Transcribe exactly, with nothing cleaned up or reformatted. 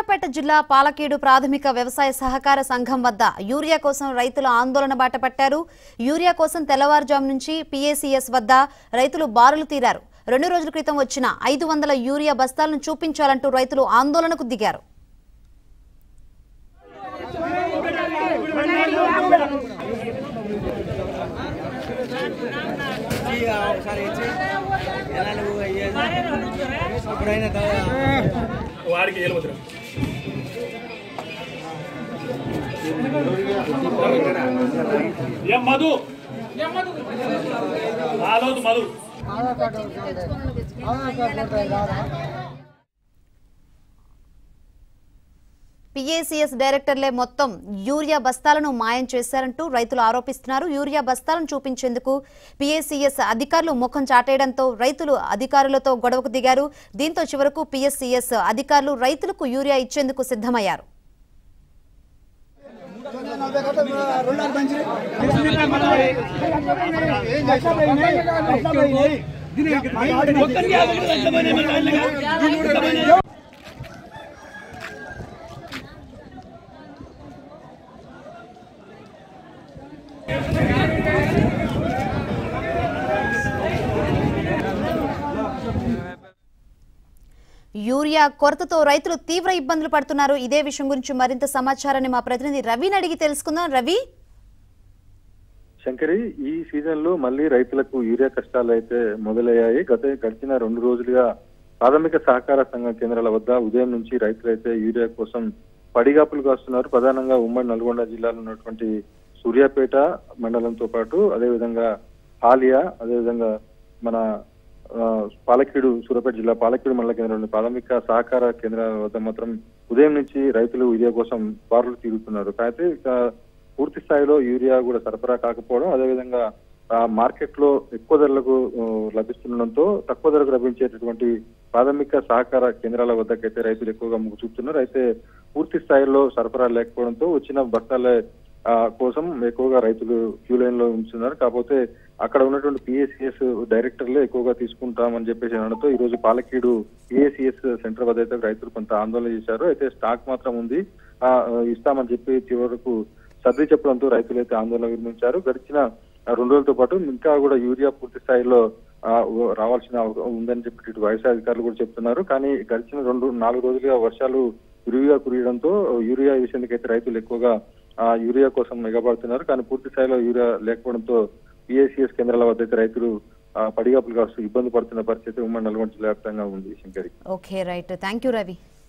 సూర్యాపేట జిల్లా పాలకేడు ప్రాథమిక వ్యవసాయ సహకార సంఘం వద్ద యూరియా కోసం రైతులు ఆందోళన బాటపట్టారు. యూరియా కోసం తెల్లవారుజాము నుంచి పీఏసీఎస్ వద్ద రైతులు బారులు తీరారు. రెండు రోజుల క్రితం వచ్చిన ఐదు వందల యూరియా బస్తాలను చూపించాలంటూ రైతులు ఆందోళనకు దిగారు. మధు మధు పీఏసీఎస్ డైరెక్టర్లే మొత్తం యూరియా బస్తాలను మాయం చేశారంటూ రైతులు ఆరోపిస్తున్నారు. యూరియా బస్తాలను చూపించేందుకు పీఏసీఎస్ అధికారులు ముఖం చాటేయడంతో రైతులు అధికారులతో గొడవకు దిగారు. దీంతో చివరకు పీఏసీఎస్ అధికారులు రైతులకు యూరియా ఇచ్చేందుకు సిద్ధమయ్యారు. యూరియా కొరతతో రైతులు తీవ్ర ఇబ్బందులు పడుతున్నారు. ఇదే విషయం గురించి మరింత సమాచారాన్ని మా ప్రతినిధి రవిని అడిగి తెలుసుకుందాం. రవి, శంకరి, ఈ సీజన్ లో మళ్లీ రైతులకు యూరియా కష్టాలు అయితే మొదలయ్యాయి. గత గడిచిన రెండు రోజులుగా ప్రాథమిక సహకార సంఘ కేంద్రాల వద్ద ఉదయం నుంచి రైతులైతే యూరియా కోసం పడిగాపులు కాస్తున్నారు. ప్రధానంగా ఉమ్మడి నల్గొండ జిల్లాలో ఉన్నటువంటి సూర్యాపేట మండలంతో పాటు అదేవిధంగా హాలియా, అదేవిధంగా మన పాలకేడు సూర్యాపేట జిల్లా పాలకేడు మండల కేంద్రంలోని ప్రాథమిక సహకార కేంద్రాల వద్ద మాత్రం ఉదయం నుంచి రైతులు యూరియా కోసం బారులు తిరుగుతున్నారు. అయితే పూర్తి స్థాయిలో యూరియా కూడా సరఫరా కాకపోవడం, అదేవిధంగా మార్కెట్ లో ఎక్కువ ధరలకు లభిస్తుండడంతో తక్కువ ధరకు లభించేటటువంటి ప్రాథమిక సహకార కేంద్రాల వద్దకైతే రైతులు ఎక్కువగా మొగ్గు చూపుతున్నారు. అయితే పూర్తి స్థాయిలో సరఫరా లేకపోవడంతో వచ్చిన బస్తాల కోసం ఎక్కువగా రైతులు క్యూ లైన్ లో ఉంచుతున్నారు. కాకపోతే అక్కడ ఉన్నటువంటి పీఏసీఎస్ డైరెక్టర్లే ఎక్కువగా తీసుకుంటామని చెప్పేసి అనడంతో ఈ రోజు పాలకేడు పీఏసీఎస్ సెంటర్ వద్ద అయితే రైతులు కొంత ఆందోళన చేశారు. అయితే స్టాక్ మాత్రం ఉంది, ఆ ఇస్తామని చెప్పి చివరకు సర్ది చెప్పడంతో రైతులు అయితే ఆందోళన విరమించారు. గడిచిన రెండు రోజులతో పాటు ఇంకా కూడా యూరియా పూర్తి స్థాయిలో రావాల్సిన ఉందని చెప్పి ఇటు వ్యవసాయ అధికారులు కూడా చెప్తున్నారు. కానీ గడిచిన రెండు నాలుగు రోజులుగా వర్షాలు విరివిగా కురియడంతో యూరియా విషయానికైతే రైతులు ఎక్కువగా ఆ యూరియా కోసం ఎగబడుతున్నారు. కానీ పూర్తి స్థాయిలో యూరియా లేకపోవడంతో పీఏసీఎస్ కేంద్రాల వద్ద అయితే రైతులు పడిగాపులు కాస్తూ ఇబ్బంది పడుతున్న పరిస్థితి ఉమ్మడి నల్గొండ జిల్లా వ్యాప్తంగా ఉంది. Shankari, okay, right, thank you Ravi.